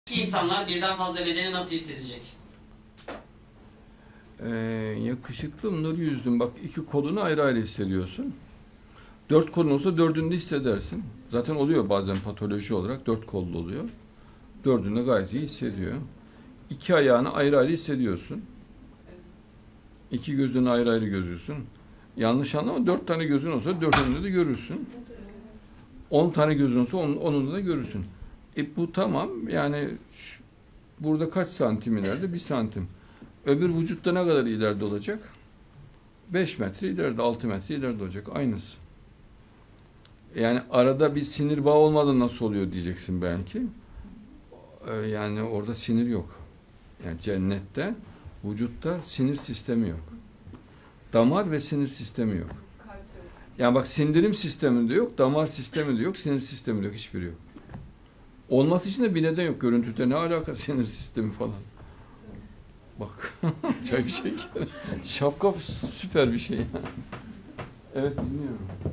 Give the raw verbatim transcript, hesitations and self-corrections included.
İki insanlar birden fazla bedeni nasıl hissedecek? Ee, yakışıklı nur yüzdün. Bak iki kolunu ayrı ayrı hissediyorsun. Dört kolun olsa dördünü de hissedersin. Zaten oluyor bazen patoloji olarak dört kollu oluyor. Dördünü de gayet iyi hissediyor. İki ayağını ayrı ayrı hissediyorsun. İki gözünü ayrı ayrı görüyorsun. Yanlış anlama, dört tane gözün olsa dördünü de görürsün. On tane gözün olsa on, onunu da görürsün. E bu tamam yani şu, burada kaç santim ileride? Bir santim. Öbür vücutta ne kadar ileride olacak? Beş metre ileride, altı metre ileride olacak. Aynısı. Yani arada bir sinir bağı olmadan nasıl oluyor diyeceksin belki. Ee, yani orada sinir yok. Yani cennette, vücutta sinir sistemi yok. Damar ve sinir sistemi yok. Yani bak sindirim sistemi de yok, damar sistemi de yok, sinir sistemi de yok, hiçbiri yok. Olması için de bir neden yok. Görüntüde ne alaka sinir sistemi falan. Bak, çay bir şey. Şapka süper bir şey. Evet, dinliyorum.